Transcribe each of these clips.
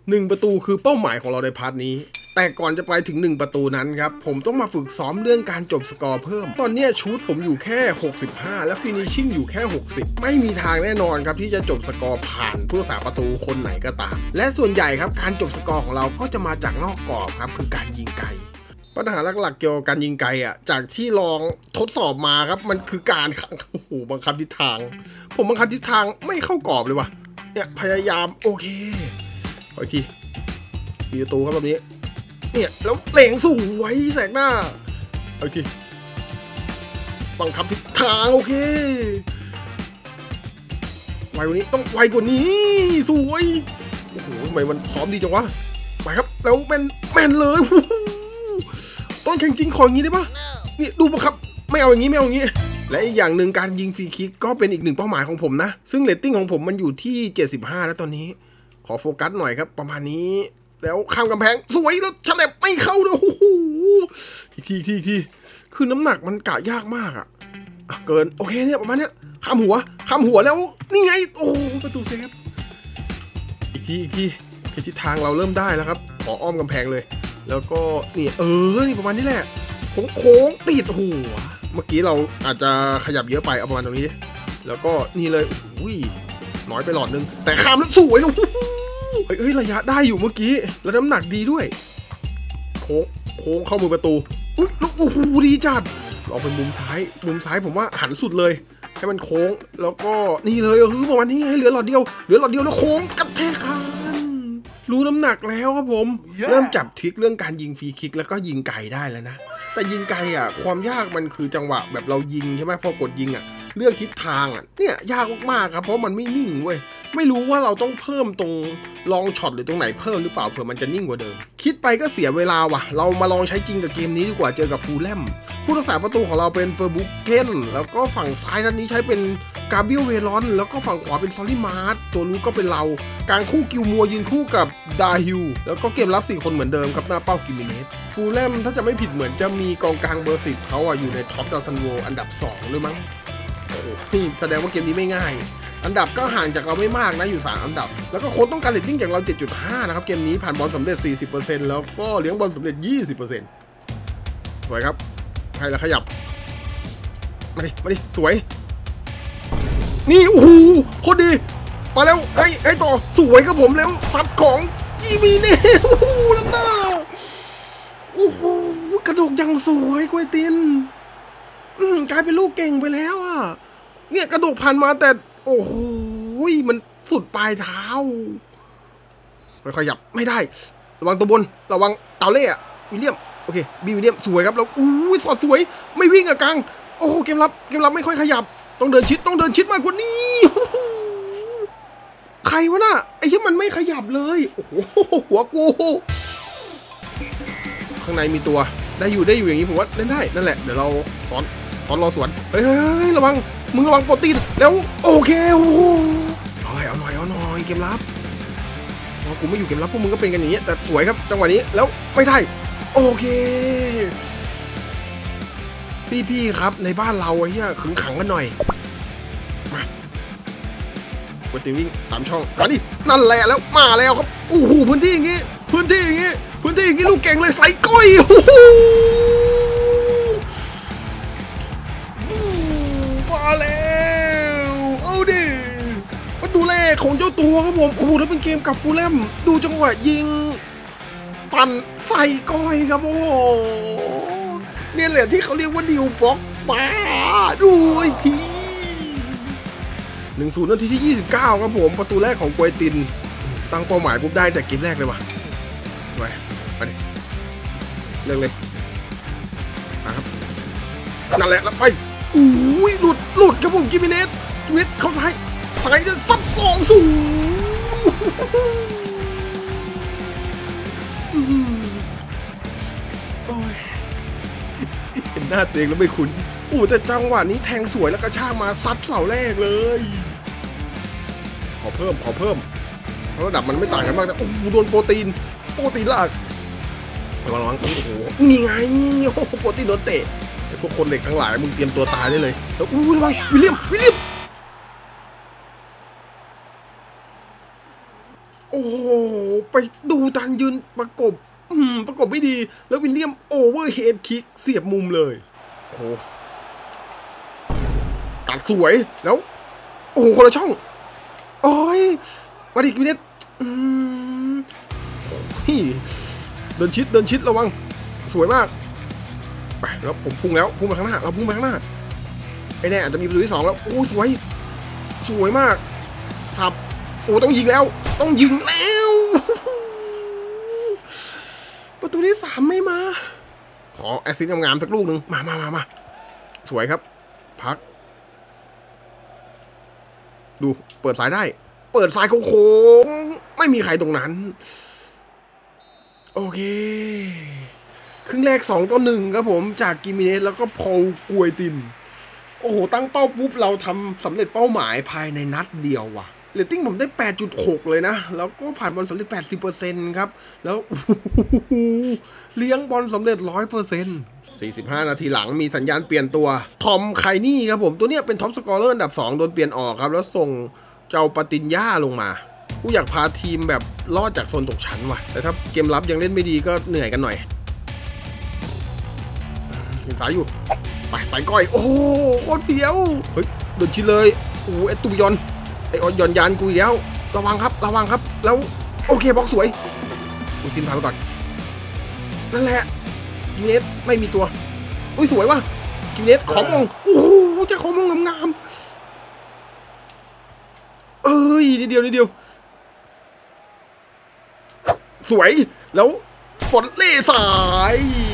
1ประตูคือเป้าหมายของเราในพาร์ทนี้แต่ก่อนจะไปถึง1ประตูนั้นครับผมต้องมาฝึกซ้อมเรื่องการจบสกอร์เพิ่มตอนนี้ชูตผมอยู่แค่65และฟินิชชิ่งอยู่แค่60ไม่มีทางแน่นอนครับที่จะจบสกอร์ผ่านผู้รักษาประตูคนไหนก็ตามและส่วนใหญ่ครับการจบสกอร์ของเราก็จะมาจากนอกกรอบครับคือการยิงไกลปัญหาหลักๆเกี่ยวกับการยิงไกลอ่ะจากที่ลองทดสอบมาครับมันคือการโอ้โหบังคับทิศทางผมบังคับทิศทางไม่เข้ากรอบเลยว่ะเนี่ยพยายามโอเคขออีกทีมีประตูครับแบบนี้เนี่ยแล้วเหล่งสูงไว้แสกหน้าโอเคบังคับทิศทางโอเคไวกว่านี้ต้องไวกว่านี้สวยโอ้โหทำไมมันซ้อมดีจังวะไปครับแล้วแมนเลยต้นแข่งจริงขออย่างนี้ได้ปะนี่ดูบังคับไม่เอาอย่างนี้ไม่เอาอย่างนี้และอีกอย่างหนึ่งการยิงฟรีคิกก็เป็นอีกหนึ่งเป้าหมายของผมนะซึ่งเรตติ้งของผมมันอยู่ที่75แล้วตอนนี้ขอโฟกัสหน่อยครับประมาณนี้แล้วข้ามกำแพงสวยแล้วฉลับไม่เข้าเลยโอ้โหทีคือน้ำหนักมันกะยากมากอ่ะเกินโอเคเนี่ยประมาณเนี้ยข้ามหัวแล้วนี่ไงโอ้ประตูเซฟอีกทีทิศทางเราเริ่มได้แล้วครับขออ้อมกำแพงเลยแล้วก็นี่นี่ประมาณนี้แหละโค้งติดหัวเมื่อกี้เราอาจจะขยับเยอะไปเอาประมาณตรงนี้แล้วก็นี่เลยอุ้ยน้อยไปหลอดนึงแต่ข้ามแล้วสวยนะเฮ้ยระยะได้อยู่เมื่อกี้แล้วน้ำหนักดีด้วยโค้งเข้ามือประตูอุ้ยโอ้โหดีจัดเราเป็นมุมซ้ายผมว่าหันสุดเลยให้มันโค้งแล้วก็นี่เลยประมาณนี้ให้เหลือหลอดเดียวแล้วโค้งกระแทกกันรู้น้ำหนักแล้วครับผมเริ่มจับทริคเรื่องการยิงฟรีคิกแล้วก็ยิงไกลได้แล้วนะแต่ยิงไกลอ่ะความยากมันคือจังหวะแบบเรายิงใช่ไหมพอกดยิงอ่ะเลือกทิศทางอ่ะเนี่ยยากมากๆครับเพราะมันไม่นิ่งเว้ยไม่รู้ว่าเราต้องเพิ่มตรงลองช็อตหรือตรงไหนเพิ่มหรือเปล่าเผื่อมันจะนิ่งกว่าเดิมคิดไปก็เสียเวลาว่ะเรามาลองใช้จริงกับเกมนี้ดีกว่าเจอกับฟูลแลมผู้รักษาประตูของเราเป็นเฟอร์บุกเกนแล้วก็ฝั่งซ้ายนัดนี้ใช้เป็นกาเบรียลเวรอนแล้วก็ฝั่งขวาเป็นซอลลี่มาร์ตตัวรู้ก็เป็นเรากลางคู่กิลมัวยืนคู่กับดาฮิลแล้วก็เกมรับ4คนเหมือนเดิมครับหน้าเป้ากิมิเนสฟูลแลมถ้าจะไม่ผิดเหมือนจะมีกองกลางเบอร์10เขาอยู่ในท็อปดาวซันโวอันดับ2ด้วยมั้งโอ้โหแสดงว่าเกมนี้ไม่ง่ายอันดับก็ห่างจากเราไม่มากนะอยู่3อันดับแล้วก็โค้ชต้องการเรตติ้งจากเรา 7.5 นะครับเกมนี้ผ่านบอลสำเร็จ 40% แล้วก็เลี้ยงบอลสำเร็จ 20% สวยครับให้แล้วขยับมาดิสวยนี่โอ้โหโคตรดีมาแล้วให้ต่อสวยครับผมแล้วซัดของอีมีเน่โอ้โหล้ำหน้าโอ้โหกระโดดยังสวยกวยตินกลายเป็นลูกเก่งไปแล้วอ่ะเนี่ยกระโดดผ่านมาแต่โอ้โหมันสุดปลายเท้าค่อยๆขยับไม่ได้ระวังตัวบนระวังเต่าเล่อะวิลเลียมโอเคบีวิลเลียมสวยครับแล้วสอดสวยไม่วิ่งอะกลางโอ้โหเกมรับไม่ค่อยขยับต้องเดินชิดมากกว่านี้ใครวะน่ะไอ้ที่มันไม่ขยับเลยโอ้โหหัวกูข้างในมีตัวได้อยู่อย่างนี้ผมว่าเล่นได้นั่นแหละเดี๋ยวเราสอนรอสวนเฮ้ยระวังมึงระวังโปรตีนแล้วโอเคโอ้โหเอาหน่อยเกมรับกูไม่อยู่เกมรับพวกมึงก็เป็นกันอย่างนี้แต่สวยครับจังหวะนี้แล้วไม่ได้โอเคพี่ครับในบ้านเราไอ้เหี้ยขึงขังกันหน่อยมาโปรตีนวิ่งตามช่องมาดินั่นแหละแล้วมาแล้วครับโอ้โหพื้นที่อย่างงี้ลูกเก่งเลยใส่ก้อยมาแล้วเอาดิมาดูเลขของเจ้าตัวครับผมโอ้โหแล้วเป็นเกมกับฟูลแลมดูจังหวะยิงปั่นใส่ก้อยครับโอ้โหเนี่ยแหละที่เขาเรียกว่าดิวบล็อกป้าดูอีกที1-0 นาทีที่29ครับผมประตูแรกของกวยตินตั้งเป้าหมายปุ๊บได้แต่เกมแรกเลยว่ะไปดิเลิกเลยครับนั่นแหละแล้วไปอุ้ยหลุดครับผมกิมิเนสเข้าซ้ายจะซับกองสูงเห็นหน้าเตียงแล้วไม่คุ้นแต่จังหวะนี้แทงสวยแล้วกระชากมาซัดเสาแรกเลยขอเพิ่มเพราะระดับมันไม่ต่างกันมากแต่โอ้โหโดนโปรตีนลากระวังโอ้โหนี่ไงโอ้โหโปรตีนโดนเตะไอ้พวกคนเหล็กทั้งหลายมึงเตรียมตัวตายได้เลยแล้วระวังวิลเลียมโอ้โหไปไปดูตันยืนประกบไม่ดีแล้ววิลเลียมโอเวอร์เฮดคิกเสียบมุมเลยโอ้ตัดสวยแล้วโอ้โหคนละช่องโอ้ยมาดิกิมิเนสเดินชิดระวังสวยมากไปแล้วผมพุ่งไปข้างหน้าเราพุ่งไปข้างหน้าไอ้แน่อาจจะมีประตูที่2แล้วโอ้สวยมากสับโอ้ต้องยิงแล้วประตูที่3ไม่มาขอแอสซิสต์งามๆสักลูกหนึ่งมาสวยครับพักดูเปิดสายได้เปิดสายโค้งไม่มีใครตรงนั้นโอเคครึ่งแรก2-1ครับผมจากกิมิเนสแล้วก็พอลกวยตินโอ้โหตั้งเป้าปุ๊บเราทำสำเร็จเป้าหมายภายในนัดเดียวว่ะเรตติ้งผมได้ 8.6 เลยนะแล้วก็ผ่านบอลสำเร็จ 80% ครับแล้วเลี้ยงบอลสำเร็จ 100% 45 นาทีหลังมีสัญญาณเปลี่ยนตัวทอมไคนี่ครับผมตัวเนี้ยเป็นท็อปสกอร์เลอร์อันดับ2โดนเปลี่ยนออกครับแล้วส่งเจ้าปาตินญ่าลงมากูอยากพาทีมแบบรอดจากโซนตกชั้นว่ะแต่ถ้าเกมรับยังเล่นไม่ดีก็เหนื่อยกันหน่อยสายอยู่ไปสายก้อยโอ้โหโคตรเฟี้ยวเฮ้ยโดนชิเลยโอ้ไอตุยอนไอออนยอนยานกูแล้วระวังครับแล้วโอเคบล็อกสวยกูทีมพาไปก่อนนั่นแหละกิเนสไม่มีตัวอุ้ยสวยว่ะกิเนสขอมองโอ้โหจะขอมองงามเอ้ยนิดเดียวสวยแล้วฝนเล่สาย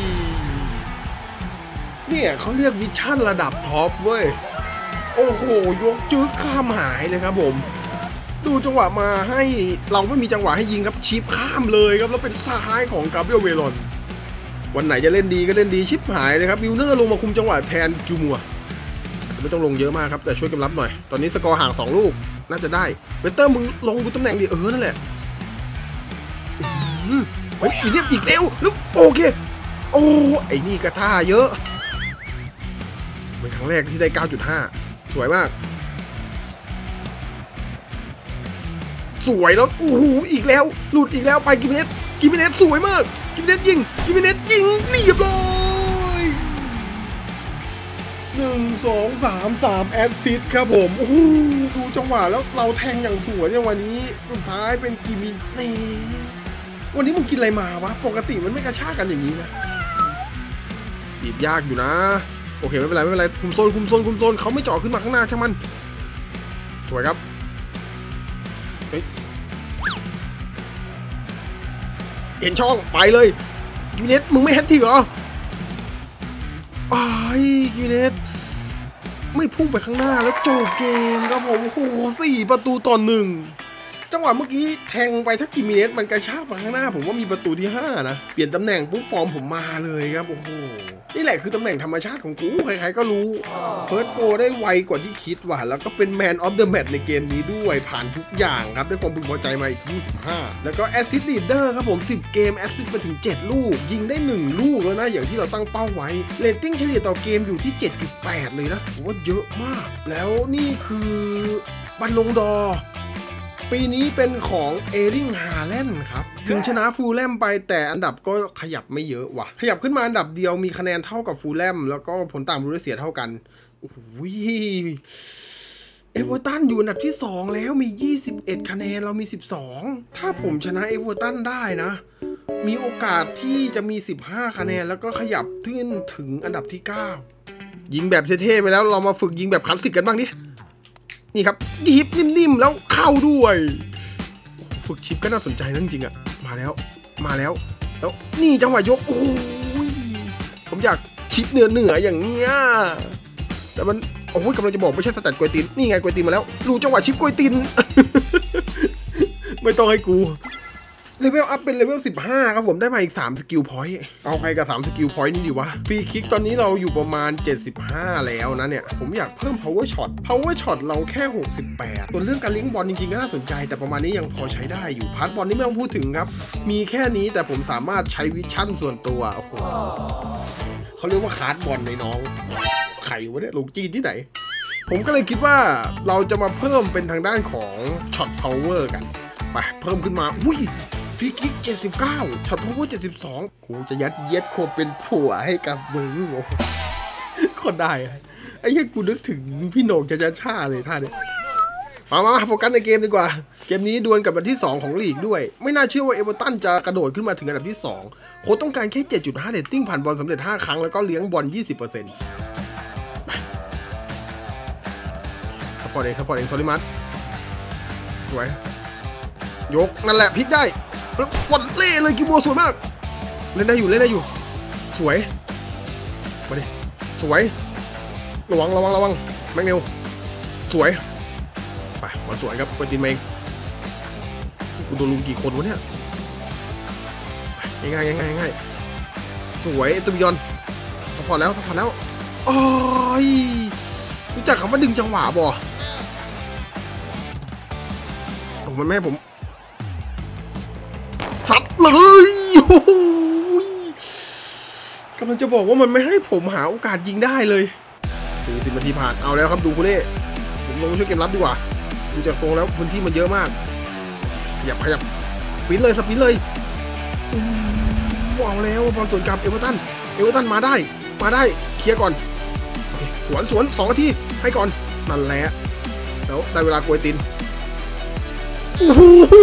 เนี่ยเขาเรียกวิชั่นระดับท็อปเว้ยโอ้โหยกจื้อข้ามหายเลยครับผมดูจังหวะมาให้เราไม่มีจังหวะให้ยิงครับชิปข้ามเลยครับแล้วเป็นซ้ายของกาเบรียลเวลอนวันไหนจะเล่นดีก็เล่นดีชิปหายเลยครับมิลเนอร์ลงมาคุมจังหวะแทนกิวมัวไม่ต้องลงเยอะมากครับแต่ช่วยกำลับหน่อยตอนนี้สกอร์ห่าง2ลูกน่าจะได้เวเตอร์มึงลงดูตำแหน่งดินั่นแหละเฮ้ยเรียบอีกเร็วแล้วโอเคโอ้ไอ้นี่กระท่าเยอะเป็นครั้งแรกที่ได้ 9.5 สวยมากสวยแล้วโอ้โหอีกแล้วหลุดอีกแล้วไปกิมิเนสสวยมากกิมิเนสยิงเรียบร้อย1 2 3 แอสซิสต์ครับผมโอ้โหดูจังหวะแล้วเราแทงอย่างสวยในวันนี้สุดท้ายเป็นกิมิเนสวันนี้มึงกินอะไรมาวะปกติมันไม่กระชากกันอย่างนี้นะบีบยากอยู่นะโอเคไม่เป็นไรคุมโซนเขาไม่เจาะขึ้นมาข้างหน้าช่างมันสวยครับเห็นช่องไปเลยกิมิเนสมึงไม่แฮตทริกเหรอกิมิเนสไม่พุ่งไปข้างหน้าแล้วจบเกมครับผมโอ้โห4-1จังหวะเมื่อกี้แทงไปถ้ากิมิเนสมันกระชากไปข้างหน้าผมว่ามีประตูที่5นะเปลี่ยนตำแหน่งปุ๊บฟอร์มผมมาเลยครับโอ้โหนี่แหละคือตำแหน่งธรรมชาติของกูใครๆก็รู้เฟิร์สโกได้ไวกว่าที่คิดว่ะแล้วก็เป็นแมนออฟเดอะแมตช์ในเกมนี้ด้วยผ่านทุกอย่างครับได้ความพึงพอใจมาอีก25แล้วก็แอสซิสต์ลีดเดอร์ครับผม10เกมแอสซิสต์ไปถึง7ลูกยิงได้1ลูกแล้วนะอย่างที่เราตั้งเป้าไว้เรตติ้งเฉลี่ยต่อเกมอยู่ที่ 7.8 เลยนะผมว่าเยอะมากแล้วนี่คือบัลลงดอร์ปีนี้เป็นของเอริง ฮาแลนด์ครับถึงชนะฟูลแลมไปแต่อันดับก็ขยับไม่เยอะว่ะขยับขึ้นมาอันดับเดียวมีคะแนนเท่ากับฟูลแลมแล้วก็ผลต่างประตูได้เสียเท่ากันโอ้โหเอเวอร์ตันอยู่อันดับที่2แล้วมี21คะแนนเรามี12ถ้าผมชนะเอเวอร์ตันได้นะมีโอกาสที่จะมี15คะแนนแล้วก็ขยับขึ้นถึงอันดับที่9ยิงแบบเท่ๆไปแล้วเรามาฝึกยิงแบบคลาสสิกกันบ้างดินี่ครับยิบนิ่มๆแล้วเข้าด้วยฝึกชิปก็น่าสนใจนั่นจริงอะมาแล้วแล้วนี่จังหวะยกโอ้ยผมอยากชิปเนื้ออย่างเงี้ยแต่มันโอ้ยกำลังจะบอกไม่ใช่สแตทกวยตินนี่ไงกวยตินมาแล้วดูจังหวะชิปกวยติน ไม่ต้องให้กูเลเวลอัพเป็นเลเวล15ครับผมได้มาอีก3สกิลพอยต์เอาใครกับ3สกิลพอยต์นี่ดีวะฟรีคิกตอนนี้เราอยู่ประมาณ75แล้วนะเนี่ยผมอยากเพิ่ม power shot เราแค่68ตัวเรื่องการลิงก์บอลจริงๆก็น่าสนใจแต่ประมาณนี้ยังพอใช้ได้อยู่พาร์ทบอลนี่ไม่ต้องพูดถึงครับมีแค่นี้แต่ผมสามารถใช้วิชั่นส่วนตัวโอ้โหเขาเรียกว่าคาร์ดบอลในน้องไข่วะเนี่ยลงจีนที่ไหนผมก็เลยคิดว่าเราจะมาเพิ่มเป็นทางด้านของช็อตพาวเวอร์กันไปเพิ่มขึ้นมาอุ้ยฟรีคิก79ช็อตพาวเวอร์72กูจะยัดเยียดโคเป็นผัวให้กับมึงโอ้คนได้ไอ้ยังกูนึกถึงพี่โหน่งจะช่าเลยท่าเนี่ยมาโฟกัสในเกมดีกว่าเกมนี้ดวลกับอันดับที่2ของลีกด้วยไม่น่าเชื่อว่าเอเวอร์ตันจะกระโดดขึ้นมาถึงอันดับที่2โค้ชต้องการแค่ 7.5 เรตติ้งผ่านบอลสำเร็จ5ครั้งแล้วก็เลี้ยงบอล 20%ซัพพอร์ตเองโซลิมัสสวยยกนั่นแหละพลิกได้แล้ววัดเล่เลยกิโมสวยมากเล่นได้อยู่สวยมาดิสวยระวังแม็กเนลสวยไปบอลสวยครับเป็นทีมเองกูโดนลุมกี่คนวะเนี่ยง่ายสวยตุบิยอนซัพพอร์ตแล้วโอ้ยรู้จักคำว่าดึงจังหวะบ่โอ้มันแม่ผมสัดเลยโอ้ยกำลังจะบอกว่ามันไม่ให้ผมหาโอกาสยิงได้เลย40 นาทีผ่านเอาแล้วครับดูคุณเล่ผมลงมาช่วยเกมรับดีกว่าดูจากทรงแล้วพื้นที่มันเยอะมากขยับสปินเลยเอาแล้วบอลสวนกลับเอเวอร์ตันมาได้เคลียร์ก่อนสวน2 นาทีให้ก่อนนั่นแหละแล้วได้เวลากวยตินโอ้โห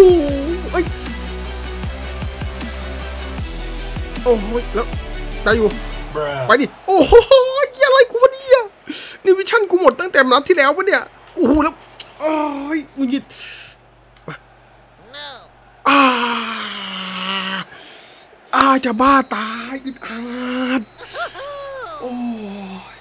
โอ้โหแล้วได้อยู่ไปดิโอ้โหอะไรกูวะเนี่ยนี่วิชั่นกูหมดตั้งแต่นัดที่แล้ววะเนี่ยโอ้โหแล้วโอ้ยมึงยิดจะบ้าตายอึดอัดโอ้ย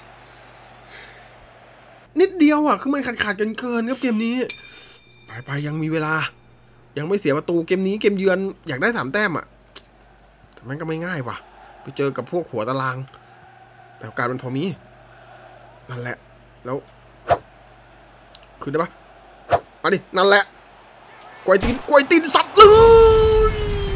นิดเดียวอ่ะคือมันขาดเกินครับเกมนี้ไปยังมีเวลายังไม่เสียประตูเกมนี้เกมเยือนอยากได้3 แต้มอ่ะแต่มันก็ไม่ง่ายว่ะไปเจอกับพวกหัวตารางแต่โอกาสมันพอมีนั่นแหละแล้วคืนได้ปะมาดินั่นแหละกวยตีนสัตว์เลย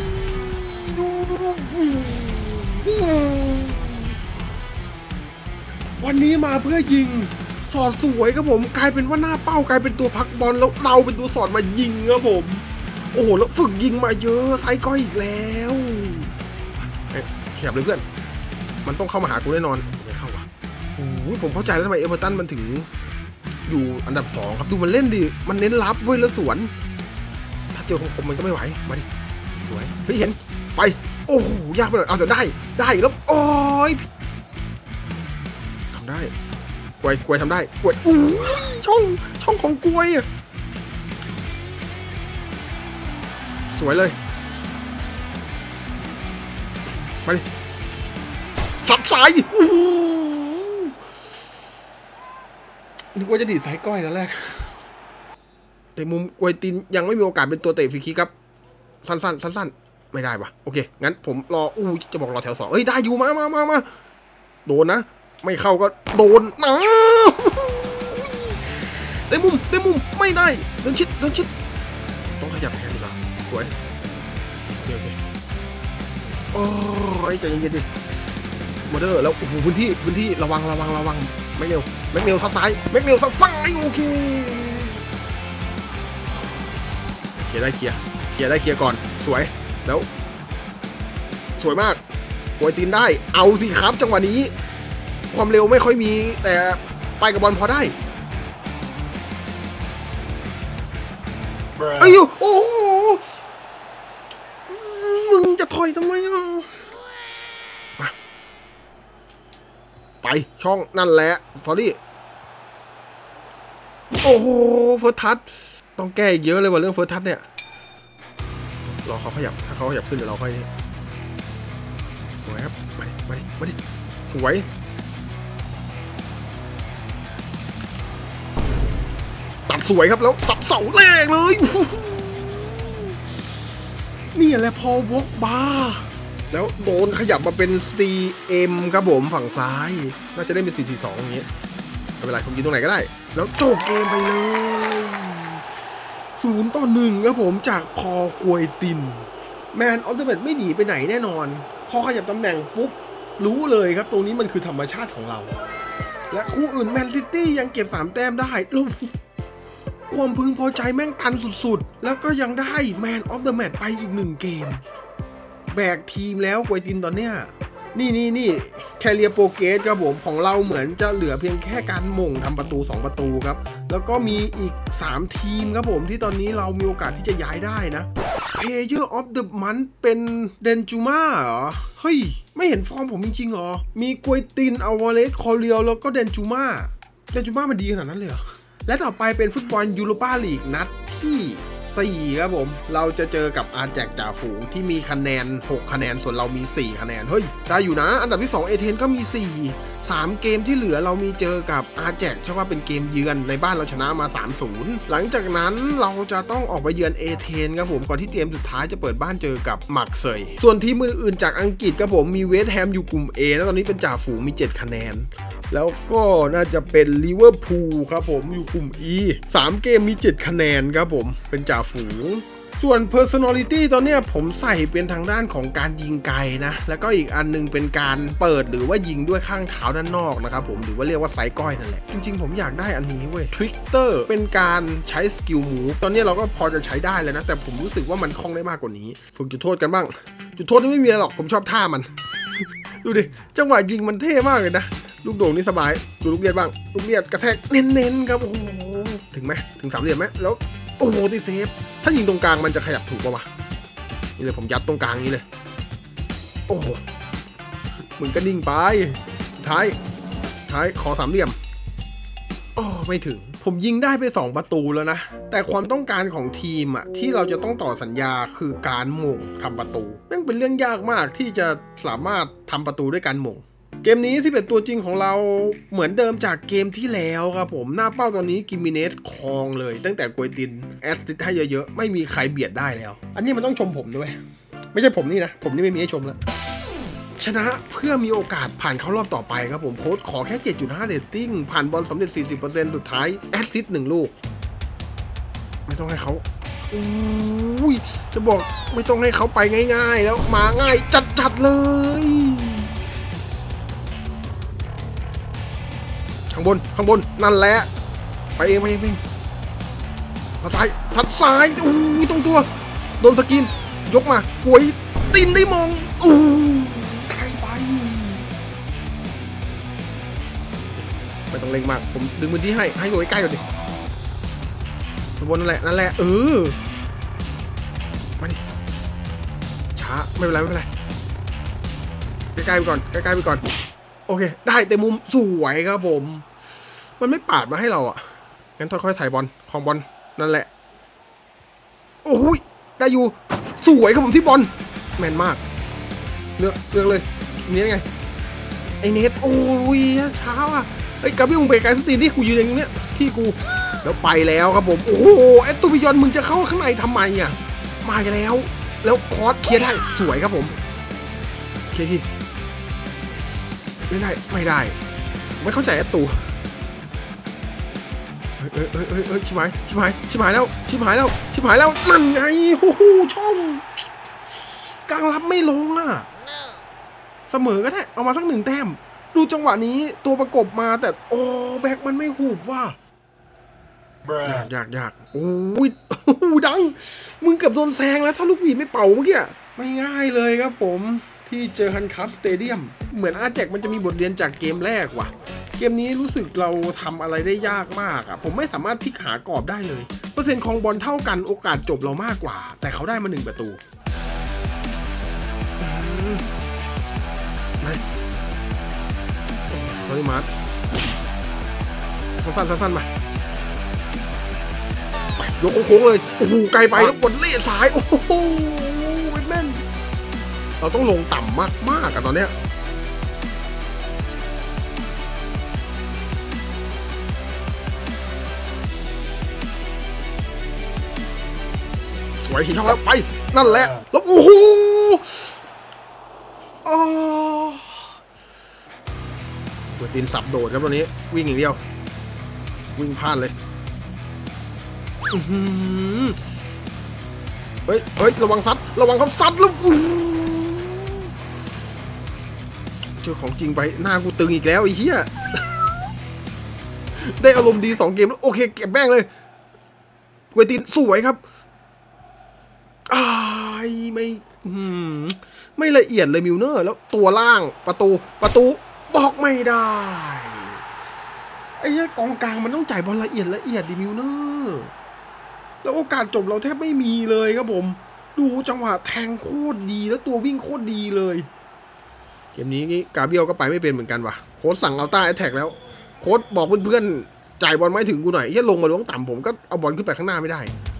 วันนี้มาเพื่อยิงสอดสวยครับผมกลายเป็นว่าหน้าเป้ากลายเป็นตัวพักบอลแล้วเราเป็นตัวสอดมายิงครับผมโอ้โหแล้วฝึกยิงมาเยอะไซก้อยอีกแล้วขยับเลยเพื่อนมันต้องเข้ามาหากูแน่นอนไม่เข้าว่ะโอ้โหผมเข้าใจแล้วทำไมเอเวอร์ตันมันถึงอยู่อันดับ2ครับดูมันเล่นดิมันเน้นรับเว้ยแล้วสวนถ้าเจอคมมันก็ไม่ไหวมาดิสวยเฮ้ยเห็นไปโอ้โหยากไปเลยเอาจะได้แล้วโอ้ยทำได้กวยทำได้กวยอู้ช่องของกวยสวยเลยมาดิสับสายนึกว่าจะดีดสายก้อยตอนแรกแต่มุมกวยตินยังไม่มีโอกาสเป็นตัวเตะฟรีคิกครับสั้นไม่ได้ปะโอเคงั้นผมรอจะบอกรอแถว2เอ้ยได้อยู่มาโดนนะไม่เข้าก็โดนนะเต็มมุมไม่ได้เดินชิดต้องขยับแทนดีกว่าสวยโอเคโอ้ยใจเย็นๆดิโมเดอร์แล้วโอ้โหพื้นที่ระวังแม็กเนลซัดซ้ายโอเคเคลียร์ได้เคลียร์ก่อนสวยแล้วสวยมากกวยตีนได้เอาสิครับจังหวะนี้ความเร็วไม่ค่อยมีแต่ไปกับบอลพอได้ไอ้ยูโอ้โหมึงจะถอยทำไมมาไปช่องนั่นแหละสอรี่โอ้โหเฟิร์สทัชต้องแก้อีกเยอะเลยว่าเรื่องเฟิร์สทัชเนี่ยรอเขาขยับถ้าเขาขยับขึ้นเดี๋ยวเราค่อยสวยครับมาดิสวยตัดสวยครับแล้วสับเสาแรกเลยนี่แหละพอวอกบาแล้วโดนขยับมาเป็น CM ครับผมฝั่งซ้ายน่าจะได้เป็น 4-4-2 อย่างเงี้ยไม่เป็นไรผมยิงตรงไหนก็ได้แล้วจบเกมไปเลย0-1ครับผมจากพอกวยตินแมนออฟเดอะแมตช์ไม่หนีไปไหนแน่นอนพอขยับตำแหน่งปุ๊บรู้เลยครับตรงนี้มันคือธรรมชาติของเราและคู่อื่นแมนซิตี้ยังเก็บ3 แต้มได้ความพึงพอใจแม่งตันสุดๆแล้วก็ยังได้ Man of the Match ไปอีก1เกมแบกทีมแล้วกวยตินตอนเนี้ยนี่แคเรียโปรเกสครับผมของเราเหมือนจะเหลือเพียงแค่การหม่งทำประตู2ประตูครับแล้วก็มีอีก3ทีมครับผมที่ตอนนี้เรามีโอกาสที่จะย้ายได้นะ Player of the Month เป็นเดนจูมาเหรอเฮ้ยไม่เห็นฟอร์มผมจริงๆหรอมีกวยตินอาวาเลสคอเรียลแล้วก็เดนจูมามันดีขนาดนั้นเลยเหรอและต่อไปเป็นฟุตบอลยูโรปาลีกนัดที่4ครับผมเราจะเจอกับอาแจกจ่าฝูงที่มีคะแนน6คะแนนส่วนเรามี4คะแนนเฮ้ยได้อยู่นะอันดับที่2เอเธนก็มี3เกมที่เหลือเรามีเจอกับอาแจกใช่ว่าเป็นเกมเยือนในบ้านเราชนะมา 3-0 หลังจากนั้นเราจะต้องออกไปเยือนเอเธนครับผมก่อนที่เกมสุดท้ายจะเปิดบ้านเจอกับมักเซยส่วนทีมอื่นๆจากอังกฤษครับผมมีเวสต์แฮมอยู่กลุ่ม A แล้วตอนนี้เป็นจ่าฝูงมี7คะแนนแล้วก็น่าจะเป็นลิเวอร์พูลครับผมอยู่กลุ่ม E 3เกมมี7คะแนนครับผมเป็นจ่าฝูงส่วน personality ตอนนี้ผมใส่เป็นทางด้านของการยิงไกลนะแล้วก็อีกอันนึงเป็นการเปิดหรือว่ายิงด้วยข้างเท้าด้านนอกนะครับผมหรือว่าเรียกว่าไซก้อยนั่นแหละจริงๆผมอยากได้อันนี้เว้ย Twitter เป็นการใช้สกิลมูฟตอนนี้เราก็พอจะใช้ได้แล้วนะแต่ผมรู้สึกว่ามันคล่องได้มากกว่านี้ฝึกจุดโทษกันบ้างจุดโทษนี่ไม่มีอะไรหรอกผมชอบท่ามัน ดูดิจังหวะยิงมันเท่มากเลยนะลูกโด่งนี่สบายดูลูกเลียดบ้างลูกเลียดกระแทกเน้นๆครับโอ้โหถึงไหมถึง3เหลี่ยมไหมแล้วโอ้โหติดเซฟถ้ายิงตรงกลางมันจะขยับถูกป่าวะนี่เลยผมยัดตรงกลางนี้เลยโอ้โหมึงก็นิ่งไปสุดท้ายขอ3เหลี่ยมโอ้ไม่ถึงผมยิงได้ไป2ประตูแล้วนะแต่ความต้องการของทีมอะที่เราจะต้องต่อสัญญาคือการหม่งทำประตูนั่นเป็นเรื่องยากมากที่จะสามารถทำประตูด้วยการหม่งเกมนี้11ตัวจริงของเราเหมือนเดิมจากเกมที่แล้วครับผมหน้าเป้าตอนนี้กิมิเนสครองเลยตั้งแต่กวยตินแอสซิสต์ให้เยอะๆไม่มีใครเบียดได้แล้วอันนี้มันต้องชมผมด้วยไม่ใช่ผมนี่นะผมนี่ไม่มีให้ชมแล้วชนะเพื่อมีโอกาสผ่านเข้ารอบต่อไปครับผมโค้ชขอแค่ 7.5 เรตติ้งผ่านบอลสำเร็จ 40% สุดท้ายแอสซิสต์1ลูกไม่ต้องให้เขาอุ้ยจะบอกไม่ต้องให้เขาไปง่ายๆแล้วมาง่ายจัดๆเลยข้างบนนั่นแหละไปเองซัดซ้ายอู้ยตรงตัวโดนสกินยกมากวยตินได้มองอู้ไกลไปไม่ต้องเล็งมากผมดึงพื้นที่ให้อยู่ใกล้ๆก่อนดิข้างบนนั่นแหละมาดิช้าไม่เป็นไรใกล้ๆไปก่อนโอเคได้แต่มุมสวยครับผมมันไม่ปาดมาให้เราอ่ะงั้นค่อยๆถ่ายบอลของบอลนั่นแหละโอ้ยได้อยู่สวยครับผมที่บอลแมนมากเลือกเลยนี่ไงไอเนทโอ้ยช้าอ่ะไอ้กาบิมึงไปไกลสตีนที่กูยืนอย่างเนี้ยที่กูแล้วไปแล้วครับผมโอ้โหไอตูบิยอนมึงจะเข้าข้างในทำไมอ่ะมาแล้วคอร์สเคลียร์ได้สวยครับผมเคลียร์ที่ไม่ได้ไม่เข้าใจไอ้ตูชิบหายแล้วนั่นไงโอ้โหช่องกลางรับไม่ลงอ่ะเสมอก็ได้เอามาสัก1 แต้มดูจังหวะนี้ตัวประกบมาแต่โอ้แบ็คมันไม่หูบว่ะยากโอ้ยดังมึงเกือบโดนแซงแล้วถ้าลูกหวีดไม่เป่าเมื่อกี้ไม่ง่ายเลยครับผมที่เจอฮันคัพสเตเดียมเหมือนอาแจกมันจะมีบทเรียนจากเกมแรกว่ะเกมนี้รู้สึกเราทำอะไรได้ยากมากอ่ะผมไม่สามารถพลิกหากรอบได้เลยเปอร์เซ็นต์ครองบอลเท่ากันโอกาสจบเรามากกว่าแต่เขาได้มา1 ประตูไม่ซอรี่มาร์ทสั้นมายกโค้งเลยโอ้โหไกลไปแล้วกดเล่สายโอ้โหแม่นเราต้องลงต่ำมากๆอะตอนเนี้ยสวยหินช่องแล้วไปนั่นแหละแล้วโอ้โหกวยตินสับโดดครับตอนนี้วิ่งอย่างเดียววิ่งพลาดเลยเฮ้ยระวังเขาซัดแล้วเจอของจริงไปหน้ากูตึงอีกแล้วไอ้เหี้ยได้อารมณ์ดี2 เกมแล้วโอเคเก็บแม่งเลยกวยตินสวยครับไม่ละเอียดเลยมิลเนอร์แล้วตัวล่างประตูบอกไม่ได้ไอ้กองกลางมันต้องจ่ายบอลละเอียดดิมิลเนอร์แล้วโอกาสจบเราแทบไม่มีเลยครับผมดูจังหวะแทงโคตรดีแล้วตัววิ่งโคตรดีเลยเกมนี้กาเบียลก็ไปไม่เป็นเหมือนกันว่ะโค้ชสั่งเอาต้าแอทแทกแล้วโค้ชบอกเพื่อนๆจ่ายบอลไม่ถึงกูหน่อยลงมาล้วงต่ำผมก็เอาบอลขึ้นไปข้างหน้าไม่ได้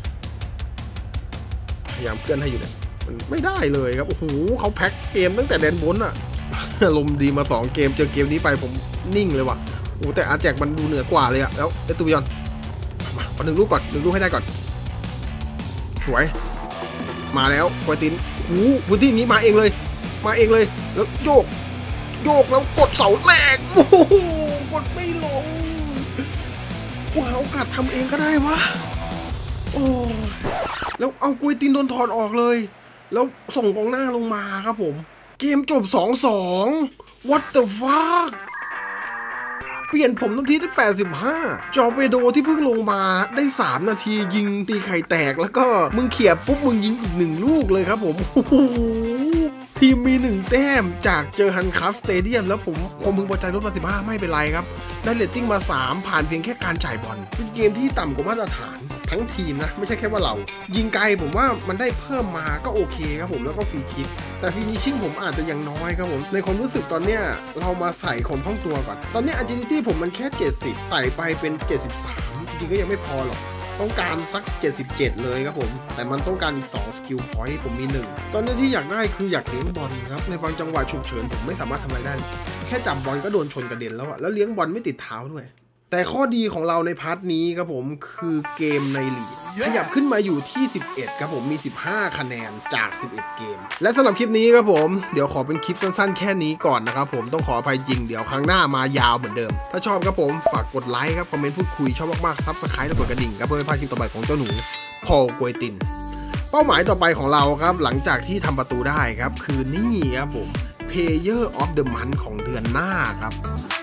พยายามเคลื่อนให้อยู่เนี่ยมันไม่ได้เลยครับโอ้โหเขาแพ็คเกมตั้งแต่แดนบนอะลมดีมา2เกมเจอเกมนี้ไปผมนิ่งเลยว่ะโอ้แต่อาแจกมันดูเหนือกว่าเลยอะแล้วเอตูบิยอนมาขอ1 ลูกก่อน1 ลูกให้ได้ก่อนสวยมาแล้วกวยตินพื้นที่นี้มาเองเลยแล้วโยกแล้วกดเสาแรกโอ้โหกดไม่ลงว้าวกัดทำเองก็ได้วะโอ้แล้วเอากวยตินโดนถอดออกเลยแล้วส่งกองหน้าลงมาครับผมเกมจบ 2-2 What the fuck เปลี่ยนผมนาทีที่85จอเปโดที่เพิ่งลงมาได้3นาทียิงตีไข่แตกแล้วก็มึงเขี่ยปุ๊บมึงยิงอีก1 ลูกเลยครับผมทีมมี1 แต้มจากเจอฮันคัฟสเตเดียมแล้วผมพึงพอใจลดมา15ไม่เป็นไรครับได้เรตติ้งมา3ผ่านเพียงแค่การจ่ายบอลเป็นเกมที่ต่ำกว่ามาตรฐานทั้งทีมนะไม่ใช่แค่ว่าเรายิงไกลผมว่ามันได้เพิ่มมาก็โอเคครับผมแล้วก็ฟรีคิกแต่ฟินิชชิ่งผมอาจจะยังน้อยครับผมในความรู้สึกตอนเนี้ยเรามาใส่คนท่องตัวก่อนตอนนี้ agility ผมมันแค่70ใส่ไปเป็น73จริงๆก็ยังไม่พอหรอกต้องการสัก77เลยครับผมแต่มันต้องการอีก2 skill point ผมมี1ตอนนี้ที่อยากได้คืออยากเลี้ยงบอลครับในบางจังหวะฉุกเฉินผมไม่สามารถทำอะไรได้แค่จับบอลก็โดนชนกระเด็นแล้วอะแล้วเลี้ยงบอลไม่ติดเท้าด้วยแต่ข้อดีของเราในพาร์ทนี้ครับผมคือเกมในลีกขยับขึ้นมาอยู่ที่11ครับผมมี15คะแนนจาก11เกมและสำหรับคลิปนี้ครับผมเดี๋ยวขอเป็นคลิปสั้นๆแค่นี้ก่อนนะครับผมต้องขออภัยจริงเดี๋ยวครั้งหน้ามายาวเหมือนเดิมถ้าชอบครับผมฝากกดไลค์ครับคอมเมนต์พูดคุยชอบมากๆซับสไครต์และกดกระดิ่งครับเพื่อไม่พลาดคลิปต่อไปของเจ้าหนูพอลกวยตินเป้าหมายต่อไปของเราครับหลังจากที่ทำประตูได้ครับคือนี่ครับผมPlayer of the Month ของเดือนหน้าครับ